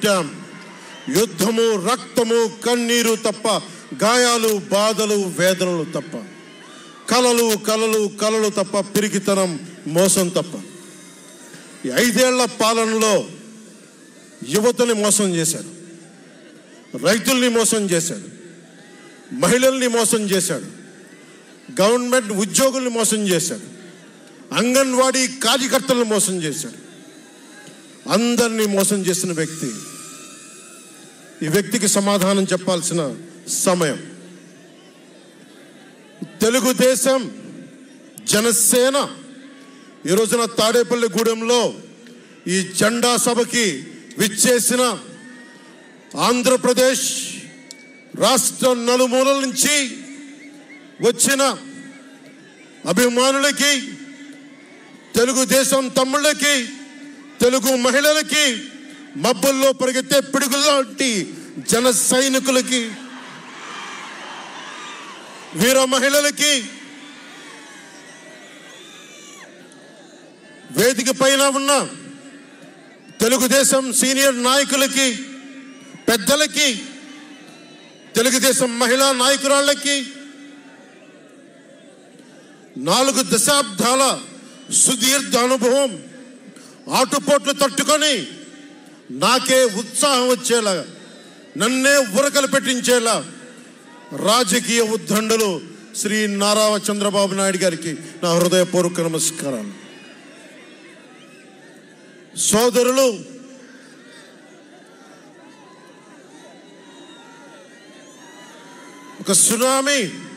పెట్టాం. యుద్ధము, రక్తము, కన్నీరు తప్ప, గాయాలు, బాధలు, వేదనలు తప్ప, కలలు కలలు కలలు తప్ప, పిరికితనం, మోసం తప్ప. ఈ 5 ఏళ్ల పాలనలో యువతని మోసం చేశాడు, రైతుల్ని మోసం చేశాడు, మహిళల్ని మోసం చేశాడు, గవర్నమెంట్ ఉద్యోగుల్ని మోసం చేశాడు, అంగన్వాడీ కార్యకర్తలను మోసం చేశాడు. అందరినీ మోసం చేసిన వ్యక్తి. ఈ వ్యక్తికి సమాధానం చెప్పాల్సిన సమయం. తెలుగుదేశం, జనసేన ఈ రోజున తాడేపల్లి గూడెంలో ఈ జెండా సభకి విచ్చేసిన ఆంధ్రప్రదేశ్ రాష్ట్ర నలుమూలల నుంచి వచ్చిన అభిమానులకి, తెలుగుదేశం తమ్ముళ్ళకి, తెలుగు మహిళలకి, మబ్బుల్లో పరిగెత్తే పిడుగులాంటి జన సైనికులకి, వీర మహిళలకి, వేదిక పైన ఉన్న తెలుగుదేశం సీనియర్ నాయకులకి, పెద్దలకి, తెలుగుదేశం మహిళా నాయకురాళ్ళకి, 4 దశాబ్దాల సుదీర్ఘ అనుభవం, ఆటుపోట్లు తట్టుకొని నాకే ఉత్సాహం వచ్చేలా, నన్నే ఉరకలు పెట్టించేలా రాజకీయ ఉద్దండులు శ్రీ నారా చంద్రబాబు నాయుడు గారికి నా హృదయపూర్వక నమస్కారాలు. సోదరులు, ఒక సునామీ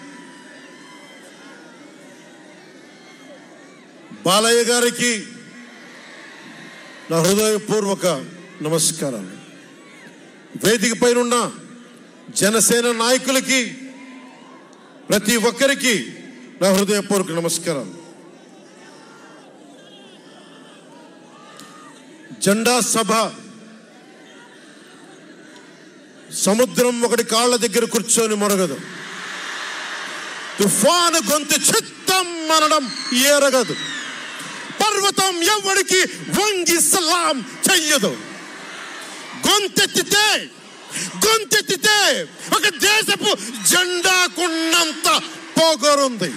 బాలయ్య గారికి నా హృదయపూర్వక నమస్కారాలు. వేదిక పైన ఉన్న జనసేన నాయకులకి, ప్రతి ఒక్కరికి నా హృదయపూర్వక నమస్కారాలు. జెండా సభ సముద్రం ఒకటి కాళ్ళ దగ్గర కూర్చొని మొరగదు, తుఫాను గొంతు చిత్తం అనడం ఏరగదు, పర్వతం ఎవరికి వంగి సలాం చెయ్యదు. గొంతెత్తితే ఒక దేశపు జెండాకున్నంత పొగరుంది.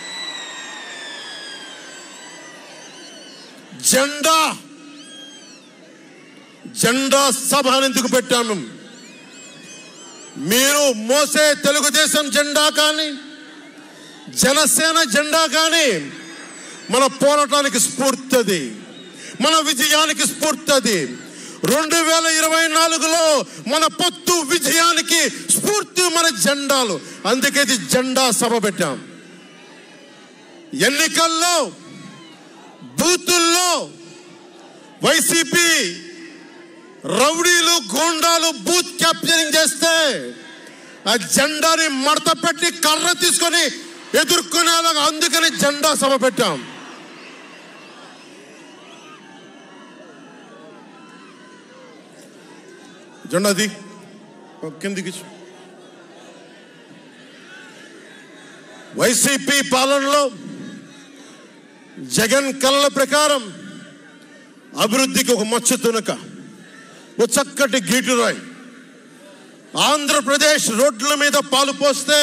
జెండా సభ ఎందుకు పెట్టాను? మీరు మోసే తెలుగుదేశం జెండా కానీ, జనసేన జెండా కానీ మన పోరాటానికి స్ఫూర్తిది, మన విజయానికి స్ఫూర్తిది. 2024లో మన పొత్తు విజయానికి స్ఫూర్తి మన జెండాలు. అందుకే ఇది జెండా సభ పెట్టాం. ఎన్నికల్లో బూతుల్లో వైసీపీ రౌడీలు, గూండాలు బూత్ క్యాప్చరింగ్ చేస్తే ఆ జెండాని మడత పెట్టి కర్ర తీసుకొని ఎదుర్కొనేలాగా, అందుకని జెండా సభ పెట్టాం. జెండాది కిందికి. వైసీపీ పాలనలో జగన్ కలల ప్రకారం అభివృద్ధికి ఒక మచ్చ తునక, ఒక చక్కటి గీటురాయి. ఆంధ్రప్రదేశ్ రోడ్ల మీద పాలు పోస్తే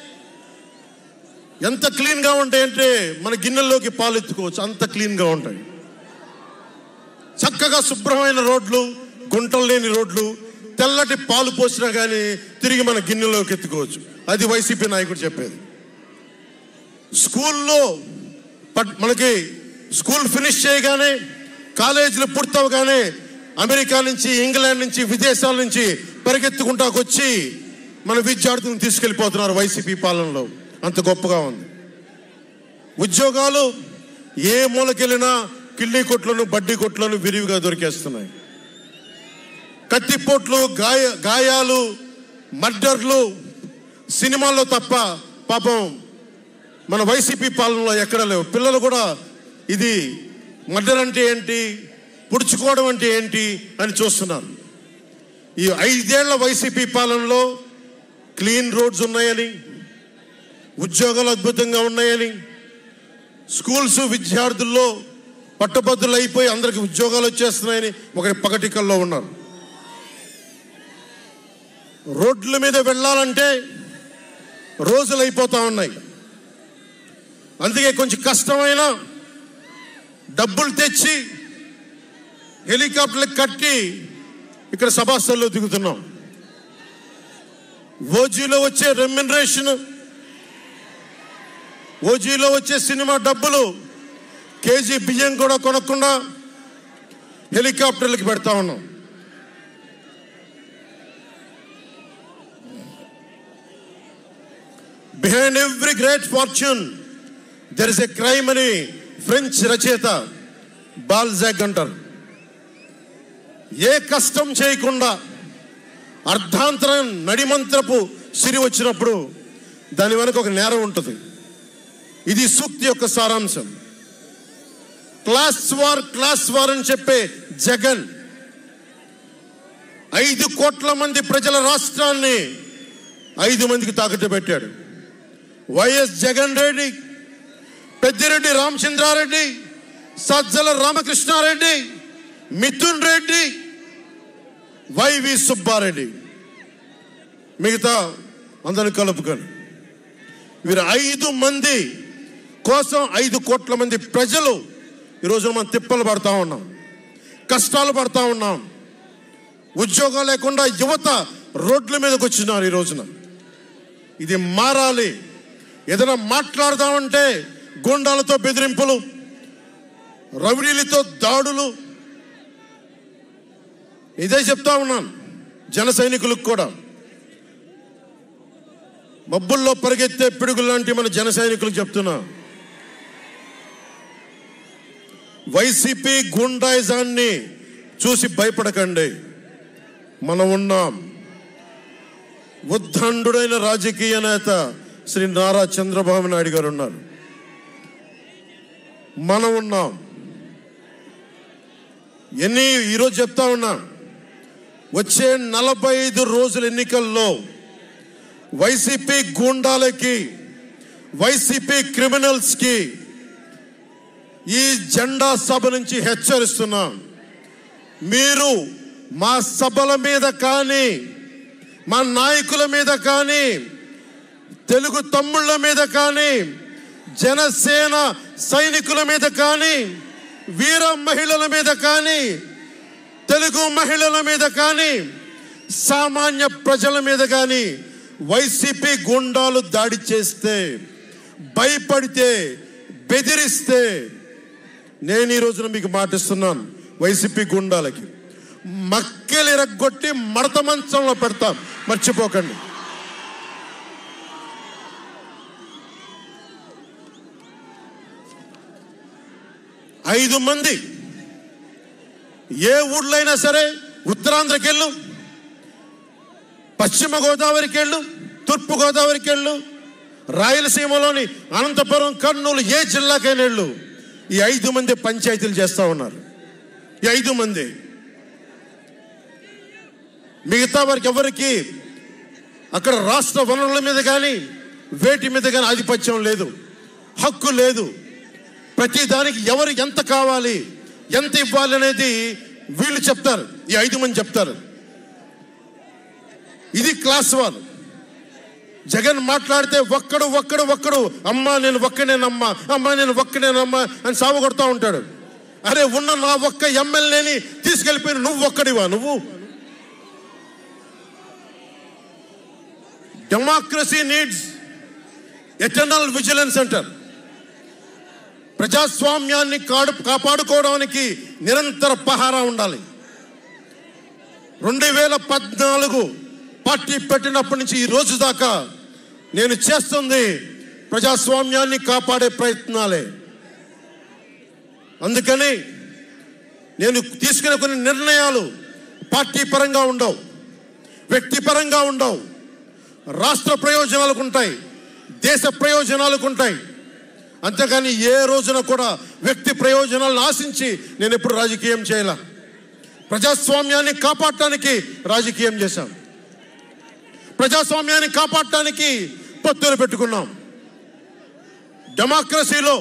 ఎంత క్లీన్గా ఉంటాయంటే మన గిన్నెల్లోకి పాలు ఎత్తుకోవచ్చు, అంత క్లీన్గా ఉంటాయి. చక్కగా శుభ్రమైన రోడ్లు, గుంటలు లేని రోడ్లు, తెల్లటి పాలు పోసినా కానీ తిరిగి మన గిన్నెలోకి ఎత్తుకోవచ్చు. అది వైసీపీ నాయకుడు చెప్పేది. స్కూల్లో మనకి స్కూల్ ఫినిష్ చేయగానే, కాలేజీలు పూర్తవగానే అమెరికా నుంచి, ఇంగ్లాండ్ నుంచి, విదేశాల నుంచి పరిగెత్తుకుంటాకొచ్చి మన విద్యార్థులను తీసుకెళ్ళిపోతున్నారు వైసీపీ పాలనలో. అంత గొప్పగా ఉంది. ఉద్యోగాలు ఏ మూలకెళ్ళినా కిళ్ళీ కొట్లను, బడ్డీ కొట్లను విరివిగా దొరికేస్తున్నాయి. కత్తిపోట్లు, గాయాలు, మర్డర్లు సినిమాల్లో తప్ప పాపం మన వైసీపీ పాలనలో ఎక్కడ లేవు. పిల్లలు కూడా ఇది మర్డర్ అంటే ఏంటి, పుడుచుకోవడం అంటే ఏంటి అని చూస్తున్నారు. ఈ 5 ఏళ్ల వైసీపీ పాలనలో క్లీన్ రోడ్స్ ఉన్నాయని, ఉద్యోగాలు అద్భుతంగా ఉన్నాయని, స్కూల్స్ విద్యార్థుల్లో పట్టభద్రులు అయిపోయి అందరికి ఉద్యోగాలు వచ్చేస్తున్నాయని ఒకరి పగటికల్లో ఉన్నారు. రోడ్ల మీద వెళ్ళాలంటే రోజులు అయిపోతా ఉన్నాయి. అందుకే కొంచెం కష్టమైన డబ్బులు తెచ్చి హెలికాప్టర్లు కట్టి ఇక్కడ సభాస్థల్లో దిగుతున్నాం. ఓజీలో వచ్చే రెమ్యునరేషన్, ఓజీలో వచ్చే సినిమా డబ్బులు కేజీ బియ్యం కూడా కొనకుండా హెలికాప్టర్లకి పెడతా ఉన్నాం. Behind every great fortune there is a crime అని ఫ్రెంచ్ రచయిత బాల్జాక్ అంటారు. ఏ కష్టం చేయకుండా అర్ధాంతరం నడిమంత్రపు సిరి వచ్చినప్పుడు దాని వెనుక ఒక నేరం ఉంటుంది. ఇది సూక్తి యొక్క సారాంశం. క్లాస్ వార్ అని చెప్పే జగన్ 5 కోట్ల మంది ప్రజల రాష్ట్రాన్ని 5 మందికి తాకట్టు పెట్టాడు. వైఎస్ జగన్ రెడ్డి, పెద్దిరెడ్డి రామచంద్రారెడ్డి, సజ్జల రామకృష్ణారెడ్డి, మిథున్ రెడ్డి, వైవి సుబ్బారెడ్డి, మిగతా అందరిని కలుపుకొని వీరు 5 మంది కోసం 5 కోట్ల మంది ప్రజలు ఈరోజు మనం తిప్పలు పడతా ఉన్నాం, కష్టాలు పడతా ఉన్నాం. ఉద్యోగాలు లేకుండా యువత రోడ్ల మీదకి వచ్చినారు ఈ రోజున. ఇది మారాలి. ఏదైనా మాట్లాడదామంటే గుండాలతో బెదిరింపులు, రౌడీలతో దాడులు. ఇదే చెప్తా ఉన్నాను జన సైనికులకు కూడా. మబ్బుల్లో పరిగెత్తే పిడుగులు లాంటి మన జన సైనికులకు చెప్తున్నా, వైసీపీ గుండాయిజాన్ని చూసి భయపడకండి. మనం ఉన్నాం. ఉద్దండుడైన రాజకీయ నేత శ్రీ నారా చంద్రబాబు నాయుడు గారు ఉన్నారు. మనం ఉన్నాం. ఈరోజు చెప్తా ఉన్నా, వచ్చే 45 రోజుల ఎన్నికల్లో వైసీపీ గూండాలకి, వైసీపీ క్రిమినల్స్కి ఈ జెండా సభ నుంచి హెచ్చరిస్తున్నాం. మీరు మా సభల మీద కానీ, మా నాయకుల మీద కానీ, తెలుగు తమ్ముళ్ళ మీద కానీ, జనసేన సైనికుల మీద కానీ, వీర మహిళల మీద కానీ, తెలుగు మహిళల మీద కానీ, సామాన్య ప్రజల మీద కానీ వైసీపీ గుండాలు దాడి చేస్తే, భయపడితే, బెదిరిస్తే నేను ఈ రోజున మీకు మాటిస్తున్నాను, వైసీపీ గుండాలకి మక్కెలు ఇరగొట్టి మడత మంచంలో పెడతాం, మర్చిపోకండి. ఐదు మంది ఏ ఊళ్ళో అయినా సరే, ఉత్తరాంధ్రకి వెళ్ళు, పశ్చిమ గోదావరికి వెళ్ళు, తూర్పు గోదావరికి వెళ్ళు, రాయలసీమలోని అనంతపురం, కర్నూలు, ఏ జిల్లాకైనా వెళ్ళు, ఈ 5 మంది పంచాయతీలు చేస్తూ ఉన్నారు. ఈ 5 మంది. మిగతా వారికి ఎవరికి అక్కడ రాష్ట్ర వనరుల మీద కానీ, వేటి మీద కానీ ఆధిపత్యం లేదు, హక్కు లేదు. ప్రతి దానికి ఎవరు ఎంత కావాలి, ఎంత ఇవ్వాలి అనేది వీళ్ళు చెప్తారు, ఈ 5 మంది చెప్తారు. ఇది క్లాస్ వార్. జగన్ మాట్లాడితే ఒక్కడు అమ్మా నేను ఒక్కనేనమ్మా, అమ్మా నేను ఒక్కనేనమ్మా అని సాగు కొడతా ఉంటాడు. అరే ఉన్న నా ఒక్క ఎమ్మెల్యేని తీసుకెళ్ళిపోయిన నువ్వు ఒక్కడివా? నువ్వు డెమోక్రసీ నీడ్స్ ఎటర్నల్ విజిలెన్స్ అంటారు. ప్రజాస్వామ్యాన్ని కాపాడుకోవడానికి నిరంతర పహారా ఉండాలి. 2014 పార్టీ పెట్టినప్పటి నుంచి ఈ రోజు దాకా నేను చేస్తుంది ప్రజాస్వామ్యాన్ని కాపాడే ప్రయత్నాలే. అందుకని నేను తీసుకునే కొన్ని నిర్ణయాలు పార్టీ పరంగా ఉండవు, వ్యక్తిపరంగా ఉండవు, రాష్ట్ర ప్రయోజనాలకు ఉంటాయి, దేశ ప్రయోజనాలకు ఉంటాయి. అంతేకాని ఏ రోజున కూడా వ్యక్తి ప్రయోజనాలను ఆశించి నేను ఎప్పుడు రాజకీయం చేయాల. ప్రజాస్వామ్యాన్ని కాపాడటానికి రాజకీయం చేశాం, ప్రజాస్వామ్యాన్ని కాపాడటానికి పొత్తులు పెట్టుకున్నాం. డెమోక్రసీలో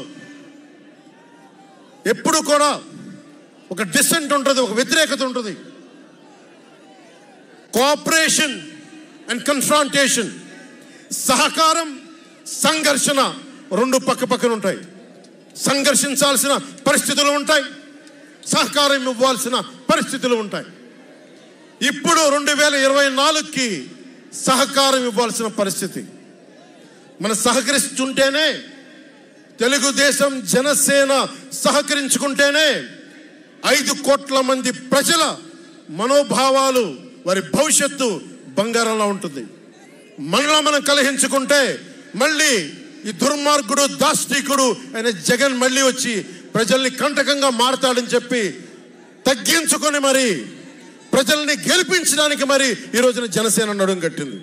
ఎప్పుడు కూడా ఒక డిసెంట్ ఉంటుంది, ఒక వ్యతిరేకత ఉంటుంది. Cooperation and confrontation. సహకారం, సంఘర్షణ రెండు పక్క పక్కన ఉంటాయి. సంఘర్షించాల్సిన పరిస్థితులు ఉంటాయి, సహకారం ఇవ్వాల్సిన పరిస్థితులు ఉంటాయి. ఇప్పుడు 2024కి సహకారం ఇవ్వాల్సిన పరిస్థితి. మనం సహకరిస్తుంటేనే, తెలుగుదేశం జనసేన సహకరించుకుంటేనే 5 కోట్ల మంది ప్రజల మనోభావాలు, వారి భవిష్యత్తు బంగారంలో ఉంటుంది. మనలో మనం కలహించుకుంటే మళ్ళీ ఈ దుర్మార్గుడు, దాష్టికుడు అయిన జగన్ మళ్ళీ వచ్చి ప్రజల్ని కంటకంగా మారతాడని చెప్పి తగ్గించుకొని మరి ప్రజల్ని గెలిపించడానికి మరి ఈ రోజున జనసేన నడుం కట్టింది.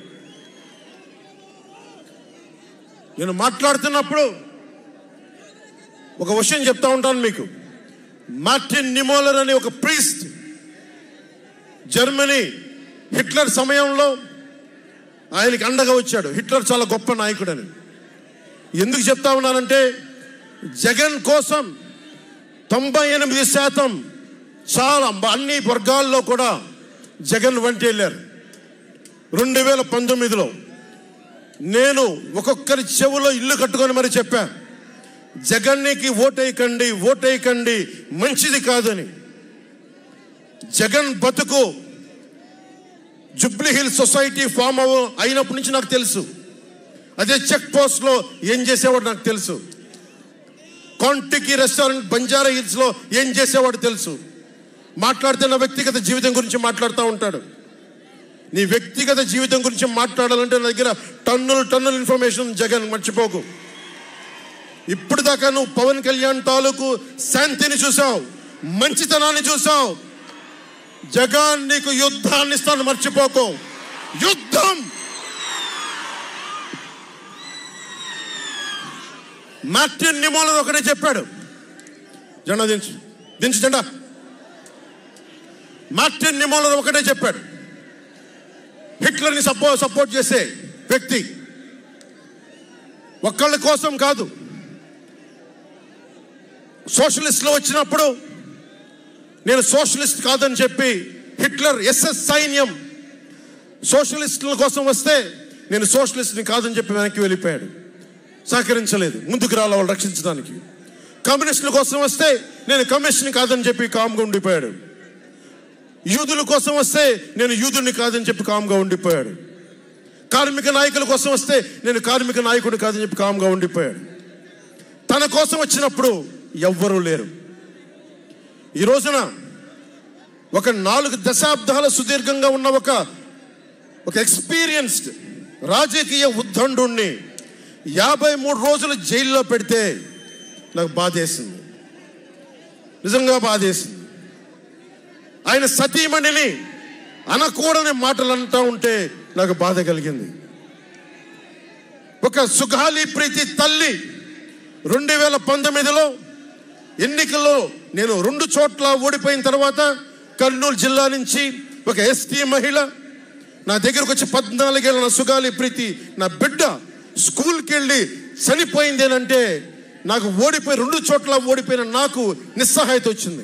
నేను మాట్లాడుతున్నప్పుడు ఒక విషయం చెప్తా ఉంటాను మీకు. మార్టిన్ నిమోలర్ అనే ఒక ప్రీస్ట్, జర్మనీ హిట్లర్ సమయంలో ఆయనకి అండగా వచ్చాడు. హిట్లర్ చాలా గొప్ప నాయకుడని ఎందుకు చెప్తా ఉన్నానంటే, జగన్ కోసం 98% చాలా అన్ని వర్గాల్లో కూడా జగన్ వెంట వెళ్ళారు. 2019లో నేను ఒక్కొక్కరి చెవులో ఇల్లు కట్టుకొని మరి చెప్పా, జగన్కి ఓటేయకండి, ఓటేయకండి, మంచిది కాదని. జగన్ బతుకు జూబ్లీ హిల్స్ సొసైటీ ఫామ్ అయినప్పటి నుంచి నాకు తెలుసు. అదే చెక్ పోస్ట్లో ఏం చేసేవాడు నాకు తెలుసు. కాంటికి రెస్టారెంట్ బంజారా హిల్స్లో ఏం చేసేవాడు తెలుసు. మాట్లాడితే నా వ్యక్తిగత జీవితం గురించి మాట్లాడుతూ ఉంటాడు. నీ వ్యక్తిగత జీవితం గురించి మాట్లాడాలంటే నా దగ్గర టన్నుల ఇన్ఫర్మేషన్. జగన్ మర్చిపోకు. ఇప్పుడు దాకా నువ్వు పవన్ కళ్యాణ్ తాలూకు శాంతిని చూసావు, మంచితనాన్ని చూసావు. జగన్ నీకు యుద్ధాన్ని ఇస్తాను, మర్చిపోకు. యుద్ధం. మార్టిన్ నిమోలర్ ఒకటే చెప్పాడు, జెండా దించు జెండా. మార్టిన్ నిమోలర్ ఒకటే చెప్పాడు, హిట్లర్ని సపోర్ట్ చేసే వ్యక్తి ఒక్కళ్ళ కోసం కాదు. సోషలిస్టులు వచ్చినప్పుడు నేను సోషలిస్ట్ కాదని చెప్పి హిట్లర్ ఎస్ఎస్ సైన్యం సోషలిస్టుల కోసం వస్తే నేను సోషలిస్ట్ని కాదని చెప్పి వెనక్కి వెళ్ళిపోయాడు. సహకరించలేదు, ముందుకు రావాలి వాళ్ళు రక్షించడానికి. కమ్యూనిస్టుల కోసం వస్తే నేను కమ్యూనిస్ట్ని కాదని చెప్పి కామ్గా ఉండిపోయాడు. యూదుల కోసం వస్తే నేను యూదుని కాదని చెప్పి కామ్గా ఉండిపోయాడు. కార్మిక నాయకుల కోసం వస్తే నేను కార్మిక నాయకుడు కాదని చెప్పి కామ్గా ఉండిపోయాడు. తన కోసం వచ్చినప్పుడు ఎవ్వరూ లేరు. ఈ రోజున ఒక 4 దశాబ్దాల సుదీర్ఘంగా ఉన్న ఒక ఎక్స్పీరియన్స్డ్ రాజకీయ ఉద్దండుణ్ణి 53 రోజులు జైల్లో పెడితే నాకు బాధేసింది, నిజంగా బాధేసింది. ఆయన సతీమణిని అనకూడని మాటలు అంటూ ఉంటే నాకు బాధ కలిగింది. ఒక సుగాలి ప్రీతి తల్లి 2019లో ఎన్నికల్లో నేను 2 చోట్ల ఓడిపోయిన తర్వాత కర్నూలు జిల్లా నుంచి ఒక ఎస్టీ మహిళ నా దగ్గరకు వచ్చి 14 ఏళ్ళ నా సుగాలి ప్రీతి, నా బిడ్డ స్కూల్కి వెళ్ళి చనిపోయిందేనంటే నాకు 2 చోట్ల ఓడిపోయిన నాకు నిస్సహాయత వచ్చింది.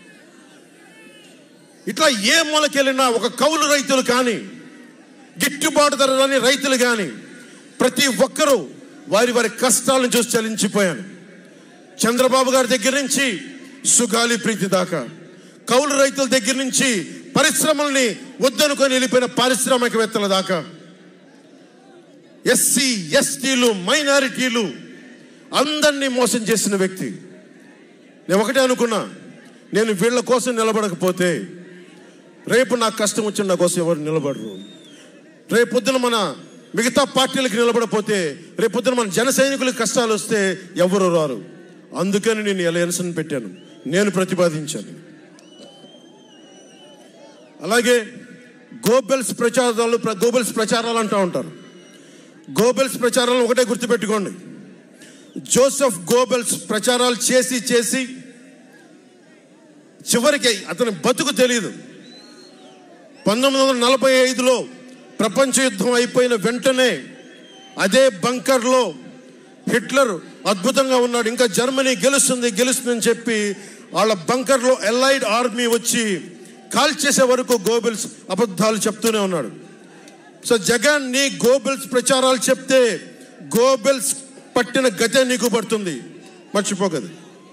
ఇట్లా ఏ మూలకెళ్ళినా ఒక కౌలు రైతులు కానీ, గిట్టుబాటు ధర రాని రైతులు కానీ ప్రతి ఒక్కరూ వారి కష్టాలను చూసి చలించిపోయాను. చంద్రబాబు గారి దగ్గర నుంచి సుగాలి ప్రీతి దాకా, కౌలు రైతుల దగ్గర నుంచి పరిశ్రమల్ని వద్దనుకొని వెళ్ళిపోయిన పారిశ్రామికవేత్తల దాకా, ఎస్సీ ఎస్టీలు మైనారిటీలు అందరినీ మోసం చేసిన వ్యక్తి. నేను ఒకటే అనుకున్నా, నేను వీళ్ళ కోసం నిలబడకపోతే రేపు నాకు కష్టం వచ్చిన నా కోసం ఎవరు నిలబడరు. రేపొద్దున మన మిగతా పార్టీలకు నిలబడపోతే రేపొద్దున మన జన సైనికులకు కష్టాలు వస్తే ఎవరు రారు. అందుకని నేను అలయన్స్ని పెట్టాను, నేను ప్రతిపాదించాను. అలాగే గోబెల్స్ ప్రచారాలు అంటూ ఉంటారు. గోబెల్స్ ప్రచారాలు ఒకటే గుర్తుపెట్టుకోండి, జోసెఫ్ గోబెల్స్ ప్రచారాలు చేసి చివరికి అతని బతుకు తెలియదు. 1945లో ప్రపంచ యుద్ధం అయిపోయిన వెంటనే అదే బంకర్లో హిట్లర్ అద్భుతంగా ఉన్నాడు, ఇంకా జర్మనీ గెలుస్తుందని చెప్పి వాళ్ళ బంకర్లో ఎలైడ్ ఆర్మీ వచ్చి కాల్చేసే వరకు గోబెల్స్ అబద్ధాలు చెప్తూనే ఉన్నాడు. సో జగన్ నీ గోబెల్స్ ప్రచారాలు చెప్తే గోబెల్స్ పట్టిన గతే నీకు పడుతుంది, మర్చిపోకదు.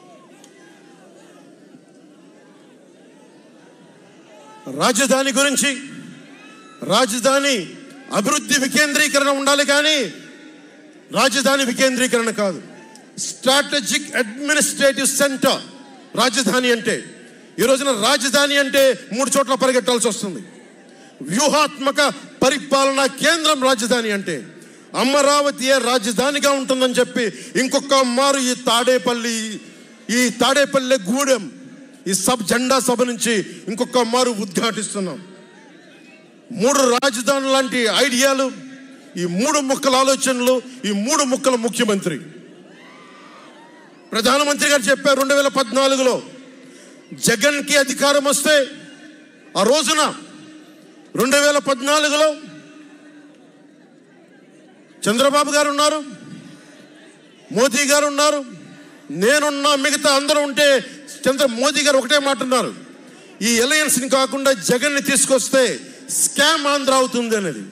రాజధాని గురించి, రాజధాని అభివృద్ధి వికేంద్రీకరణ ఉండాలి కానీ రాజధాని వికేంద్రీకరణ కాదు. స్ట్రాటజిక్ అడ్మినిస్ట్రేటివ్ సెంటర్ రాజధాని అంటే. ఈ రోజున రాజధాని అంటే 3 చోట్ల పరిగెట్టాల్సి వస్తుంది. వ్యూహాత్మక పరిపాలనా కేంద్రం రాజధాని అంటే. అమరావతియే రాజధానిగా ఉంటుందని చెప్పి ఇంకొక మారు ఈ తాడేపల్లి గూడెం ఈ జెండా సభ నుంచి ఇంకొక మారు ఉద్ఘాటిస్తున్నాం. 3 రాజధానులు లాంటి ఐడియాలు, ఈ 3 ముక్కల ఆలోచనలు, ఈ 3 ముక్కల ముఖ్యమంత్రి. ప్రధానమంత్రి గారు చెప్పారు 2014లో జగన్కి అధికారం వస్తే, ఆ రోజున 2014లో చంద్రబాబు గారు ఉన్నారు, మోదీ గారు ఉన్నారు, నేనున్నా, మిగతా అందరూ ఉంటే మోదీ గారు ఒకటే మాట ఉన్నారు, ఈ అలయన్స్ని కాకుండా జగన్ని తీసుకొస్తే స్కామ్ ఆంధ్ర అవుతుంది అనేది.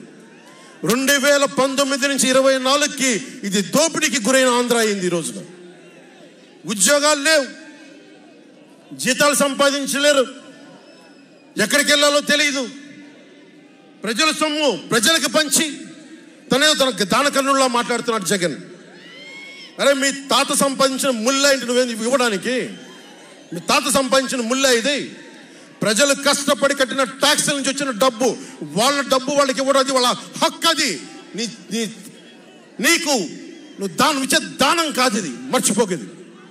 2019 నుంచి 24కి ఇది దోపిడీకి గురైన ఆంధ్ర అయింది. ఈ రోజున ఉద్యోగాలు లేవు, జీతాలు సంపాదించలేరు, ఎక్కడికి వెళ్ళాలో తెలియదు. ప్రజల సొమ్ము ప్రజలకు పంచి తన దానకన్నుల్లా మాట్లాడుతున్నాడు జగన్. అరే మీ తాత సంపాదించిన ముల్ల ఏంటి నువ్వేంది ఇవ్వడానికి? మీ తాత సంపాదించిన ముల్ల ఇది. ప్రజలు కష్టపడి కట్టిన ట్యాక్స్ల నుంచి వచ్చిన డబ్బు, వాళ్ళ డబ్బు వాళ్ళకి ఇవ్వడం అది వాళ్ళ హక్కు. అది నీకు నువ్వు దానం ఇచ్చే దానం కాదు, ఇది మర్చిపోకేది.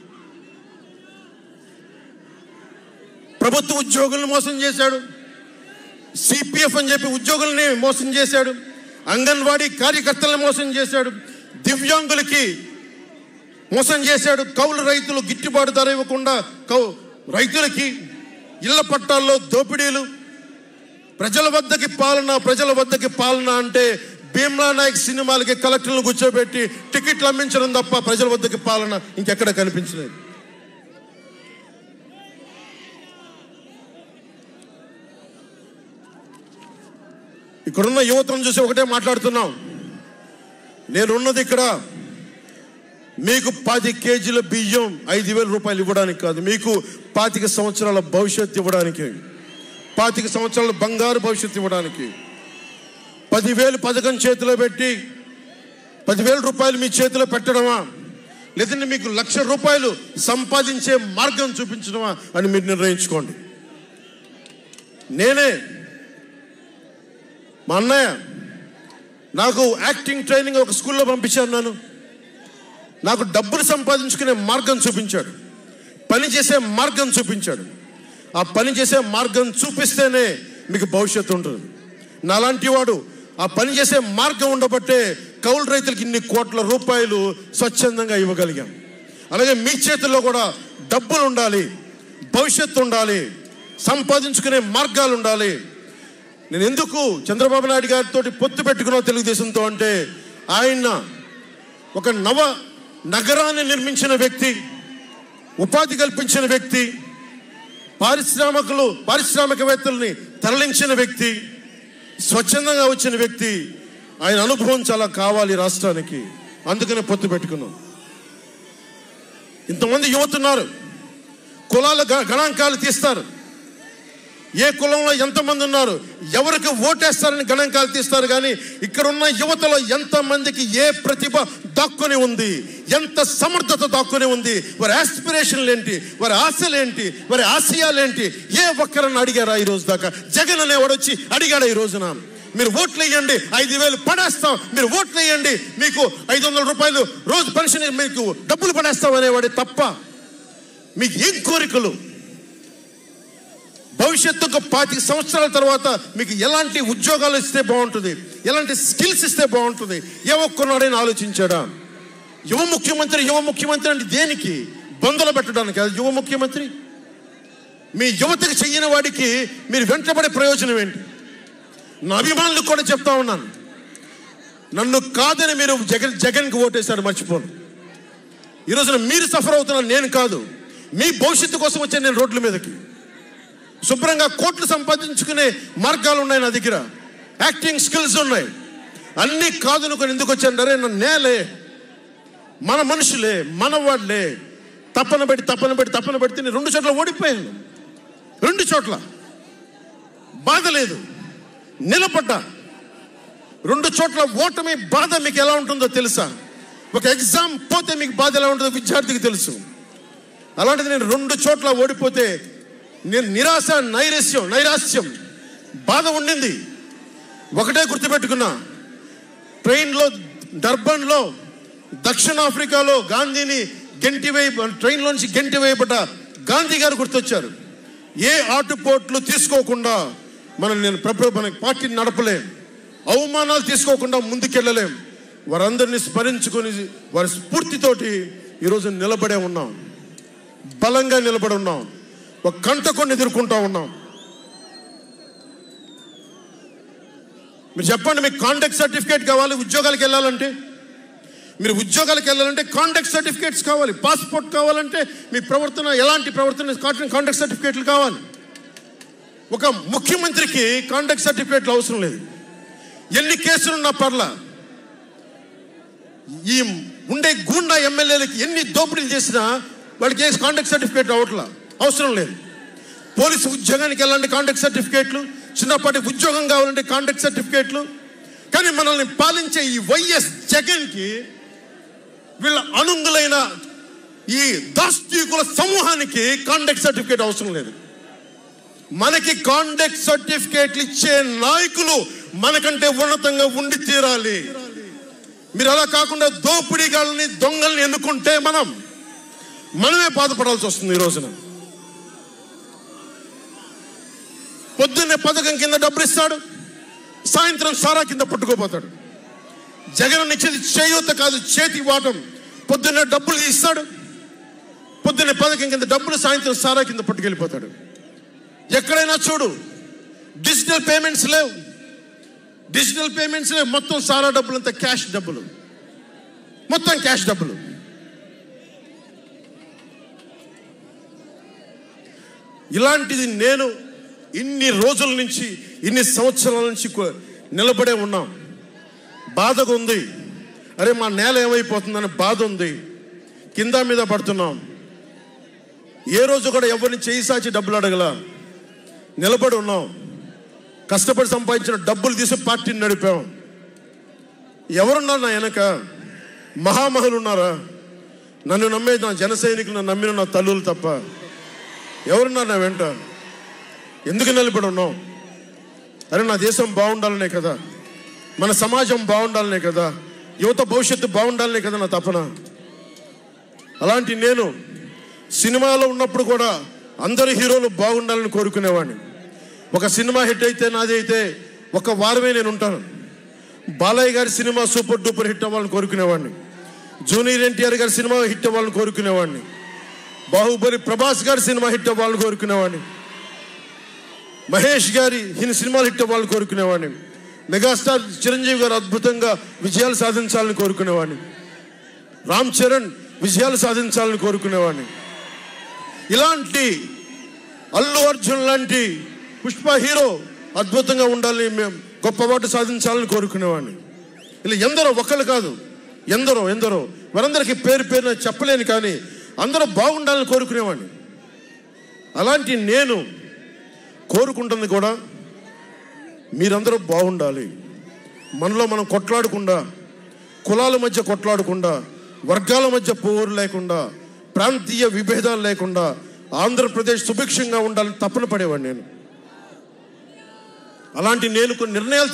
ప్రభుత్వ ఉద్యోగులను మోసం చేశాడు, సిపిఎఫ్ అని చెప్పి ఉద్యోగుల్ని మోసం చేశాడు, అంగన్వాడీ కార్యకర్తలను మోసం చేశాడు, దివ్యాంగులకి మోసం చేశాడు, కౌలు రైతులు గిట్టుబాటు ధర ఇవ్వకుండా రైతులకి ఇళ్ల పట్టాల్లో దోపిడీలు. ప్రజల వద్దకి పాలన అంటే భీమ్లా నాయక్ సినిమాలకి కలెక్టర్లను కూర్చోబెట్టి టికెట్లు అమ్మించడం తప్ప ప్రజల వద్దకి పాలన ఇంకెక్కడ కనిపించలేదు. ఇక్కడున్న యువతను చూసి ఒకటే మాట్లాడుతున్నాం. నేనున్నది ఇక్కడ మీకు 10 కేజీల బియ్యం 5,000 రూపాయలు ఇవ్వడానికి కాదు, మీకు 25 సంవత్సరాల భవిష్యత్తు ఇవ్వడానికి, 25 సంవత్సరాల బంగారు భవిష్యత్తు ఇవ్వడానికి. 10,000 పథకం చేతిలో పెట్టి 10,000 రూపాయలు మీ చేతిలో పెట్టడమా, లేదంటే మీకు 1,00,000 రూపాయలు సంపాదించే మార్గం చూపించడమా అని మీరు నిర్ణయించుకోండి. మా అన్నయ్య నాకు యాక్టింగ్ ట్రైనింగ్ ఒక స్కూల్లో పంపించాను. నాకు డబ్బులు సంపాదించుకునే మార్గం చూపించాడు, పని చేసే మార్గం చూపించాడు. ఆ పని చేసే మార్గం చూపిస్తేనే మీకు భవిష్యత్తు ఉంటుంది. నాలాంటి వాడు ఆ పని చేసే మార్గం ఉండబట్టే కౌలు రైతులకి ఇన్ని కోట్ల రూపాయలు స్వచ్ఛందంగా ఇవ్వగలిగాం. అలాగే మీ చేతుల్లో కూడా డబ్బులు ఉండాలి, భవిష్యత్తు ఉండాలి, సంపాదించుకునే మార్గాలు ఉండాలి. నేను ఎందుకు చంద్రబాబు నాయుడు గారితో పొత్తు పెట్టుకున్నా తెలుగుదేశంతో అంటే, ఆయన ఒక నగరాన్ని నిర్మించిన వ్యక్తి, ఉపాధి కల్పించిన వ్యక్తి, పారిశ్రామికవేత్తల్ని తరలించిన వ్యక్ి, స్వచ్ఛందంగా వచ్చిన వ్యక్తి. ఆయన అనుభవం చాలా కావాలి రాష్ట్రానికి, అందుకనే పొత్తు పెట్టుకున్నాం. ఇంతమంది యువతున్నారు, కులాల గణాంకాలు తీస్తారు, ఏ కులంలో ఎంతమంది ఉన్నారు, ఎవరికి ఓటేస్తారని గణాంకాలు తీస్తారు. కానీ ఇక్కడున్న యువతలో ఎంతమందికి ఏ ప్రతిభ దాక్కుని ఉంది, ఎంత సమర్థత దాక్కుని ఉంది, వారి ఆస్పిరేషన్లు ఏంటి, వారి ఆశలు ఏంటి, వారి ఆశయాలేంటి, ఏ ఒక్కరన్నా అడిగారా ఈ రోజు దాకా? జగన్ అనేవాడు వచ్చి అడిగాడా ఈ రోజున? మీరు ఓట్లు వేయండి 5,000 పడేస్తాం, మీరు ఓట్లు వేయండి మీకు 500 రూపాయలు రోజు పెన్షన్, మీకు డబ్బులు పడేస్తాం అనేవాడే తప్ప మీకు ఏం కోరికలు? భవిష్యత్తుకు 25 సంవత్సరాల తర్వాత మీకు ఎలాంటి ఉద్యోగాలు ఇస్తే బాగుంటుంది, ఎలాంటి స్కిల్స్ ఇస్తే బాగుంటుంది, ఏ ఒక్కనాడైనా ఆలోచించాడా? యువ ముఖ్యమంత్రి అంటే దేనికి? బంధులు పెట్టడానికి అది యువ ముఖ్యమంత్రి. మీ యువతకు చెయ్యని వాడికి మీరు వెంటబడే ప్రయోజనం ఏంటి? నా అభిమానులకు కూడా చెప్తా ఉన్నాను, నన్ను కాదని మీరు జగన్కి ఓటేశారు, మర్చిపోను. ఈ రోజున మీరు సఫర్ అవుతున్నారు, నేను కాదు. మీ భవిష్యత్తు కోసం వచ్చాను నేను రోడ్ల మీదకి. శుభ్రంగా కోట్లు సంపాదించుకునే మార్గాలు ఉన్నాయి నా దగ్గర, యాక్టింగ్ స్కిల్స్ ఉన్నాయి. అన్నీ కాదనుకొని ఎందుకు వచ్చారంటే నా నేలే, మన మనుషులే, మన వాళ్ళే, తప్పన పెడితే నేను 2 చోట్ల ఓడిపోయాను. 2 చోట్ల బాధ లేదు, నిలబడ్డా. 2 చోట్ల ఓటమి బాధ మీకు ఎలా ఉంటుందో తెలుసా? ఒక ఎగ్జామ్ పోతే మీకు బాధ ఎలా ఉంటుందో విద్యార్థికి తెలుసు. అలాంటిది నేను 2 చోట్ల ఓడిపోతే నేను నిరాశ, నైరాశ్యం, బాధ ఉండింది. ఒకటే గుర్తుపెట్టుకున్నా, ట్రైన్లో డర్బన్లో దక్షిణాఫ్రికాలో గాంధీని ట్రైన్లోంచి గెంటి వేయబడ్డ గాంధీ గారు గుర్తొచ్చారు. ఏ ఆటుపోట్లు తీసుకోకుండా మన పార్టీని నడపలేం, అవమానాలు తీసుకోకుండా ముందుకెళ్ళలేం. వారందరినీ స్మరించుకొని వారి స్ఫూర్తితోటి ఈరోజు నిలబడే ఉన్నాం, బలంగా నిలబడి ఉన్నాం, ఒక కంటకొని ఎదుర్కొంటా ఉన్నాం. మీరు చెప్పండి, మీకు కాంటాక్ట్ సర్టిఫికేట్ కావాలి ఉద్యోగాలకు వెళ్ళాలంటే? మీరు ఉద్యోగాలకు వెళ్ళాలంటే కాంటాక్ట్ సర్టిఫికేట్స్ కావాలి, పాస్పోర్ట్ కావాలంటే మీ ప్రవర్తన ఎలాంటి ప్రవర్తన కాంటాక్ట్ సర్టిఫికేట్లు కావాలి. ఒక ముఖ్యమంత్రికి కాంటాక్ట్ సర్టిఫికేట్లు అవసరం లేదు. ఎన్ని కేసులున్నా పర్లా, ఈ ఉండే గూండా ఎమ్మెల్యేలకి ఎన్ని దోపిడీలు చేసినా వాళ్ళకి కాంటాక్ట్ సర్టిఫికేట్ అవసరం లేదు. పోలీసు ఉద్యోగానికి వెళ్ళాలంటే కాంటాక్ట్ సర్టిఫికేట్లు, చిన్నపాటి ఉద్యోగం కావాలంటే కాంటాక్ట్ సర్టిఫికేట్లు. కానీ మనల్ని పాలించే ఈ వైఎస్ జగన్కి, వీళ్ళ అనుంగులైన ఈ దాష్టీకుల సమూహానికి కాంటాక్ట్ సర్టిఫికేట్ అవసరం లేదు. మనకి కాంటాక్ట్ సర్టిఫికేట్లు ఇచ్చే నాయకులు మనకంటే ఉన్నతంగా ఉండి తీరాలి. మీరు అలా కాకుండా దోపిడీగాళ్ళని, దొంగల్ని ఎన్నుకుంటే మనమే బాధపడాల్సి వస్తుంది. ఈ రోజున పొద్దున్నే పథకం కింద డబ్బులు ఇస్తాడు, సాయంత్రం సారా కింద పట్టుకోపోతాడు. జగన్ ఇచ్చేది చేయూత కాదు, చేతి వాటం. పొద్దున్నే డబ్బులు ఇస్తాడు, పొద్దున్నే పథకం కింద డబ్బులు, సాయంత్రం సారా కింద పట్టుకెళ్ళిపోతాడు. ఎక్కడైనా చూడు, డిజిటల్ పేమెంట్స్ లేవు, మొత్తం సారా డబ్బులు అంతా క్యాష్ డబ్బులు, మొత్తం క్యాష్ డబ్బులు. ఇలాంటిది నేను ఇన్ని రోజుల నుంచి, ఇన్ని సంవత్సరాల నుంచి నిలబడే ఉన్నాం. బాధగా ఉంది, అరే మా నేల ఏమైపోతుందని బాధ ఉంది. కింద మీద పడుతున్నాం. ఏ రోజు కూడా ఎవరిని చేయి సాచి డబ్బులు అడగల, నిలబడి ఉన్నాం. కష్టపడి సంపాదించిన డబ్బులు తీసి పార్టీని నడిపాం. ఎవరున్నారు నా వెనక? మహామహులు ఉన్నారా? నన్ను నమ్మే నా జన సైనికులు, నన్ను నమ్మిన నా తల్లులు తప్ప ఎవరున్నారు నా వెంట? ఎందుకు నిలబడి ఉన్నాం? అరే నా దేశం బాగుండాలనే కదా, మన సమాజం బాగుండాలనే కదా, యువత భవిష్యత్తు బాగుండాలనే కదా నా తపన. అలాంటి నేను సినిమాలో ఉన్నప్పుడు కూడా అందరు హీరోలు బాగుండాలని కోరుకునేవాడిని. ఒక సినిమా హిట్ అయితే, నాది అయితే 1 వారమే నేను ఉంటాను. బాలయ్య గారి సినిమా సూపర్ డూపర్ హిట్ అవ్వాలని కోరుకునేవాడిని. జూనియర్ ఎన్టీఆర్ గారి సినిమా హిట్ అవ్వాలని కోరుకునేవాడిని. బాహుబలి ప్రభాస్ గారి సినిమా హిట్ అవ్వాలని కోరుకునేవాడిని. మహేష్ గారి సినిమాలు హిట్ అవ్వాలని కోరుకునేవాడిని. మెగాస్టార్ చిరంజీవి గారు అద్భుతంగా విజయాలు సాధించాలని కోరుకునేవాడిని. రామ్ చరణ్ విజయాలు సాధించాలని కోరుకునేవాడిని. ఇలాంటి అల్లు అర్జున్ లాంటి పుష్ప హీరో అద్భుతంగా ఉండాలని, మేము గొప్ప వాటి సాధించాలని కోరుకునేవాడిని. ఇలా ఎందరో, ఒక్కళ్ళు కాదు, ఎందరో వారందరికీ పేరున చెప్పలేను, కానీ అందరూ బాగుండాలని కోరుకునేవాడిని. అలాంటి నేను కోరుకుంటుంది కూడా మీరందరూ బాగుండాలి. మనలో మనం కొట్లాడకుండా, కులాల మధ్య కొట్లాడకుండా, వర్గాల మధ్య పోరు లేకుండా, ప్రాంతీయ విభేదాలు లేకుండా ఆంధ్రప్రదేశ్ సుభిక్షంగా ఉండాలని తపన పడేవాడిని నేను. అలాంటి నేను కొన్ని నిర్ణయాలు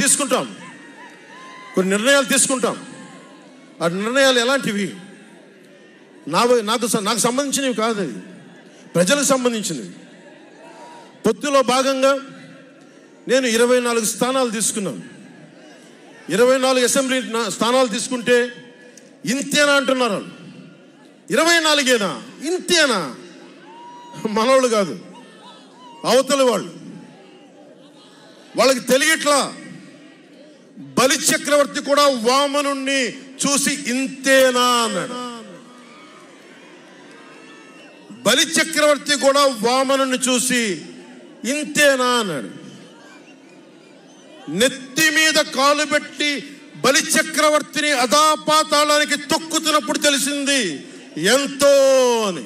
తీసుకుంటాం. ఆ నిర్ణయాలు ఎలాంటివి? నాకు సంబంధించినవి కాదు, అవి ప్రజలకు సంబంధించినవి. పొత్తులో భాగంగా నేను 24 స్థానాలు తీసుకున్నాను. 24 అసెంబ్లీ స్థానాలు తీసుకుంటే ఇంతేనా అంటున్నారు. 24ఏనా? ఇంతేనా? మనోళ్ళు కాదు, అవతలి వాళ్ళకి తెలియట్లా. బలి చక్రవర్తి కూడా వామనుణ్ణి చూసి ఇంతేనా అన్నాడు. బలి చక్రవర్తి కూడా వామనుణ్ణి చూసి ఇంతేనా అన్నాడు. నెత్తి మీద కాలు పెట్టి బలి చక్రవర్తిని అధాపాతాళానికి తొక్కుతున్నప్పుడు తెలిసింది ఎంతో అని.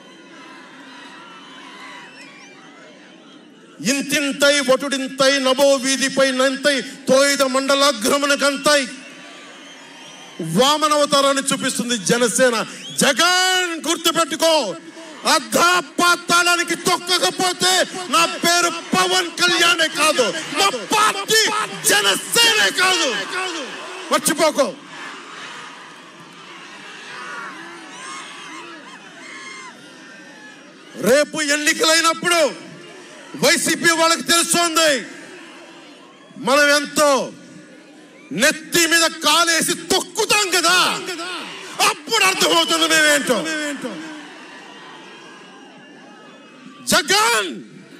ఇంతింతై వటుడింతై నభో వీధిపై నంతై తోయిద మండలాగ్రమునకంతై వామనవతారాన్ని చూపిస్తుంది జనసేన. జగన్ గుర్తుపెట్టుకో, అధాపాతాళానికి తొక్కకపోతే నా పేరు పవన్ కళ్యాణే కాదు, నా పార్టీ జనసేనే కాదు, మర్చిపోకో. రేపు ఎన్నికలైనప్పుడు వైసీపీ వాళ్ళకి తెలుస్తోంది మనం ఎంతో. నెత్తి మీద కాలేసి తొక్కుతాం కదా, అప్పుడు అర్థమవుతుంది మేమేంటో. జగన్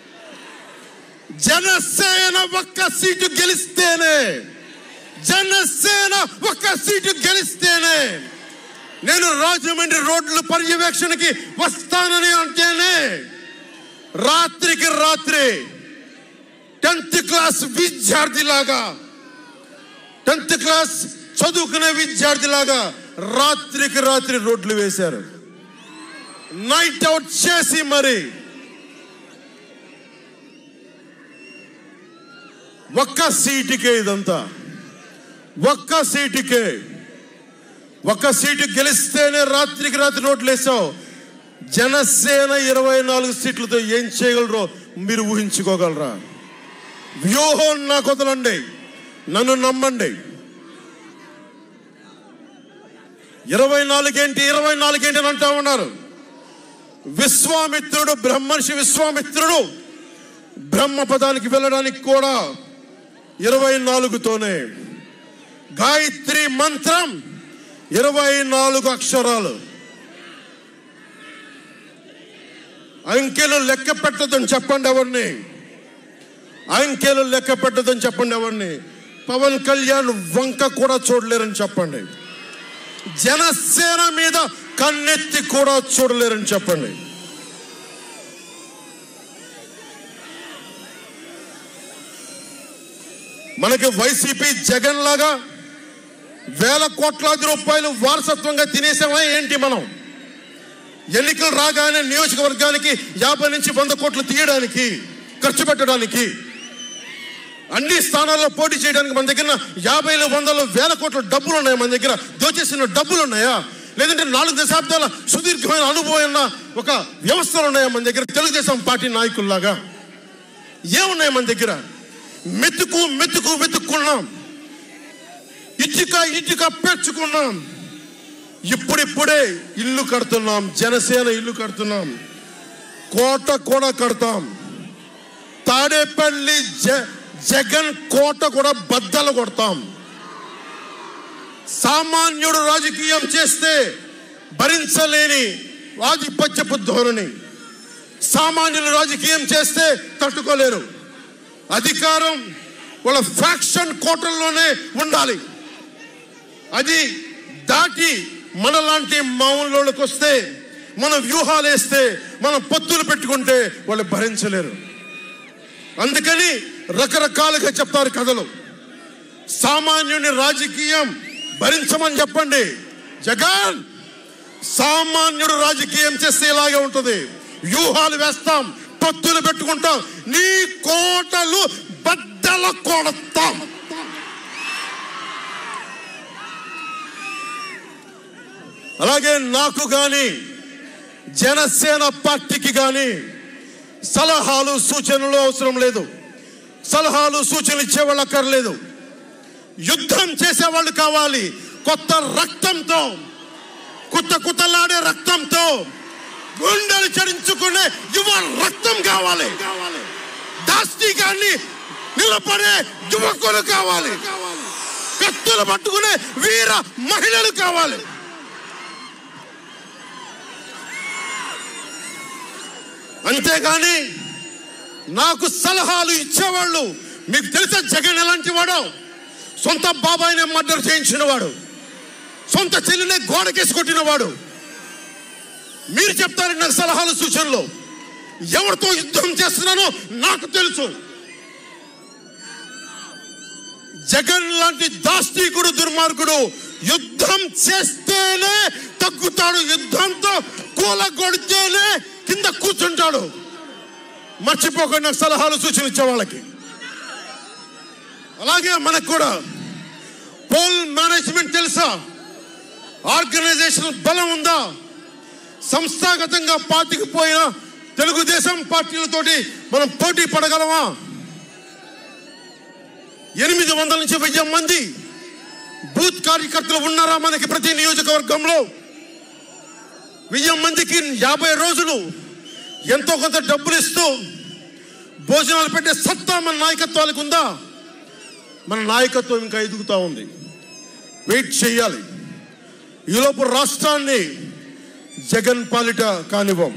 జనసేన ఒక్క సీటు గెలిస్తేనే, జనసేన ఒక్క సీటు గెలిస్తేనే నేను రాజమండ్రి రోడ్ల పర్యవేక్షణకి వస్తానని అంటేనే రాత్రికి రాత్రి 10th క్లాస్ విద్యార్థిలాగా, 10th క్లాస్ చదువుకునే విద్యార్థిలాగా రాత్రికి రాత్రి రోడ్లు వేశారు. నైట్ అవుట్ చేసి మరి ఒక్క సీటుకే ఇదంతా, ఒక్క సీటుకే. ఒక్క సీటు గెలిస్తేనే రాత్రికి రాత్రి రోడ్లు వేసావు. జనసేన 24 సీట్లతో ఏం చేయగలరో మీరు ఊహించుకోగలరా? వ్యూహం నాకు వదలండి, నన్ను నమ్మండి. 24 ఏంటి అని అంటా ఉన్నారు. విశ్వామిత్రుడు, బ్రహ్మర్షి విశ్వామిత్రుడు బ్రహ్మపదానికి వెళ్ళడానికి కూడా 24తోనే. గాయత్రి మంత్రం 24 అక్షరాలు. అంకెలు లెక్క పెట్టదని చెప్పండి ఎవరిని, అంకెలు లెక్క పెట్టదని చెప్పండి ఎవరిని. పవన్ కళ్యాణ్ వంక కూడా చూడలేరని చెప్పండి. జనసేన మీద కన్నెత్తి కూడా చూడలేరని చెప్పండి. మనకి వైసీపీ జగన్ లాగా వేల కోట్లాది రూపాయలు వారసత్వంగా తినేసామా ఏంటి? మనం ఎన్నికలు రాగానే నియోజకవర్గానికి 50 నుంచి 100 కోట్లు తీయడానికి, ఖర్చు పెట్టడానికి, అన్ని స్థానాల్లో పోటీ చేయడానికి మన దగ్గర 50, 100, 1000 కోట్ల డబ్బులు ఉన్నాయా? మన దగ్గర దోచేసిన డబ్బులు ఉన్నాయా? లేదంటే 4 దశాబ్దాల సుదీర్ఘమైన అనుభవం ఉన్న ఒక వ్యవస్థలు ఉన్నాయా మన దగ్గర? తెలుగుదేశం పార్టీ నాయకుల్లాగా ఏమున్నాయి మన దగ్గర? వెతుక్కున్నాం, ఇటుక పెంచుకున్నాం. ఇప్పుడిప్పుడే ఇల్లు కడుతున్నాం, జనసేన ఇల్లు కడుతున్నాం, కోట కూడా కడతాం. తాడేపల్లి జగన్ కోట కూడా బద్దలు కొడతాం. సామాన్యుడు రాజకీయం చేస్తే భరించలేని ఆధిపత్యపు ధోరణి, సామాన్యులు రాజకీయం చేస్తే తట్టుకోలేరు. అధికారం వాళ్ళ ఫ్యాక్షన్ కోటల్లోనే ఉండాలి. అది దాటి మనలాంటి మామూలులోకి వస్తే, మన వ్యూహాలు వేస్తే, మనం పొత్తులు పెట్టుకుంటే వాళ్ళు భరించలేరు. అందుకని రకరకాలుగా చెప్తారు కథలు. సామాన్యుని రాజకీయం భరించమని చెప్పండి. జగన్ సామాన్యుడు రాజకీయం చేస్తే ఇలాగే ఉంటుంది. వ్యూహాలు వేస్తాం, పొత్తులు పెట్టుకుంటాం, నీ కోటలు బద్దల కొడతాం. అలాగే నాకు కానీ జనసేన పార్టీకి కానీ సలహాలు సూచనలు అవసరం లేదు. సలహాలు సూచనలు ఇచ్చేవాళ్ళు అక్కర్లేదు. యుద్ధం చేసేవాళ్ళు కావాలి. కొత్త రక్తంతో, కుతలాడే రక్తంతో, గుండెలు చరించుకునే యువ రక్తం కావాలి. దాష్టికాన్ని నిలబడే యువకులు కావాలి. కత్తులు పట్టుకునే వీర మహిళలు కావాలి. అంతేగాని నాకు సలహాలు ఇచ్చేవాళ్ళు, మీకు తెలుసా జగన్ ఎలాంటి వాడో? సొంత బాబాయినే మర్డర్ చేయించిన వాడు, సొంత చెల్లినే గోడకేసి కొట్టిన వాడు. మీరు చెప్తారు నాకు సలహాలు సూచనలు. ఎవరితో యుద్ధం చేస్తున్నానో నాకు తెలుసు. జగన్ లాంటి దాస్తికుడు, దుర్మార్గుడు యుద్ధం చేస్తేనే తగ్గుతాడు, యుద్ధంతో కూలగొడితేనే కింద కూర్చుంటాడు. మర్చిపోకుండా నాకు సలహాలు సూచనలు ఇచ్చే వాళ్ళకి. అలాగే మనకు కూడా పోల్ మేనేజ్మెంట్ తెలుసా? ఆర్గనైజేషన్ బలం ఉందా? సంస్థాగతంగా పార్టీకి పోయిన తెలుగుదేశం పార్టీలతోటి మనం పోటీ పడగలమా? 800 నుంచి 1000 మంది బూత్ కార్యకర్తలు ఉన్నారా మనకి ప్రతి నియోజకవర్గంలో? 1000 మందికి 50 రోజులు ఎంతో కొంత డబ్బులు ఇస్తూ భోజనాలు పెట్టే సత్తా మన నాయకత్వానికి ఉందా? మన నాయకత్వం ఇంకా ఎదుగుతూ ఉంది. వెయిట్ చేయాలి. ఈలోపు రాష్ట్రాన్ని జగన్ పాలిట కానివ్వం.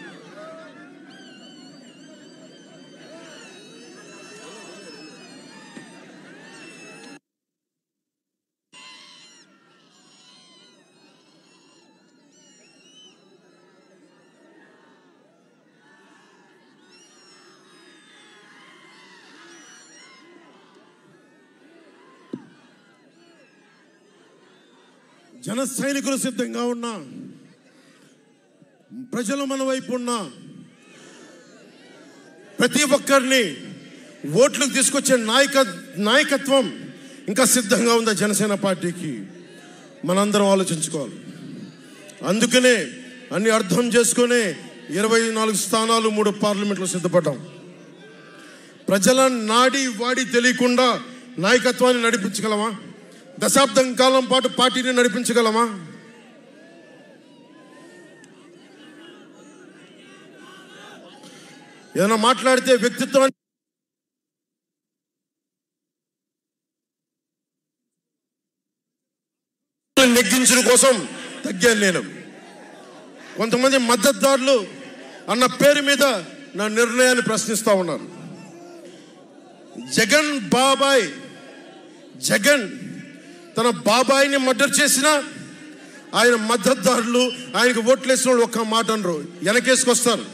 జన సైనికులు సిద్ధంగా ఉన్నా, ప్రజలు మన వైపు ఉన్నా, ప్రతి ఒక్కరిని ఓట్లకు తీసుకొచ్చే నాయకత్వం ఇంకా సిద్ధంగా ఉందా జనసేన పార్టీకి? మనందరం ఆలోచించుకోవాలి. అందుకనే అన్ని అర్థం చేసుకుని 24 స్థానాలు 3 పార్లమెంట్లో సిద్ధపడ్డాం. ప్రజల నాడి వాడి తెలియకుండా నాయకత్వాన్ని నడిపించగలమా? దశాబ్దం కాలం పాటు పార్టీని నడిపించగలమా? ఏదైనా మాట్లాడితే వ్యక్తిత్వాన్ని నెగ్గించడం కోసం తగ్గాను నేను. కొంతమంది మద్దతుదారులు అన్న పేరు మీద నా నిర్ణయాన్ని ప్రశ్నిస్తూ ఉన్నారు. జగన్ తన బాబాయిని మర్డర్ చేసిన ఆయన మద్దతుదారులు, ఆయనకు ఓట్లేసిన వాళ్ళు ఒక్క మాట అనరు, వెనకేసుకొస్తారు.